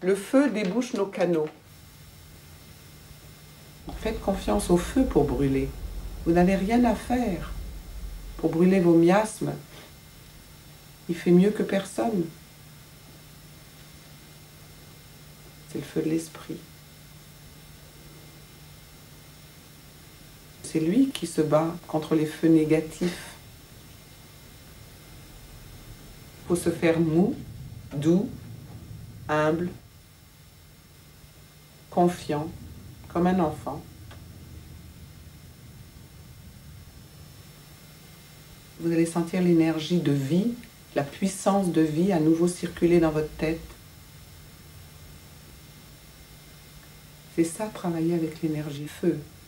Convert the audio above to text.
Le feu débouche nos canaux. Faites confiance au feu pour brûler. Vous n'avez rien à faire pour brûler vos miasmes. Il fait mieux que personne. C'est le feu de l'esprit. C'est lui qui se bat contre les feux négatifs. Il faut se faire mou, doux, humble, confiant, comme un enfant. Vous allez sentir l'énergie de vie, la puissance de vie à nouveau circuler dans votre tête. C'est ça, travailler avec l'énergie feu.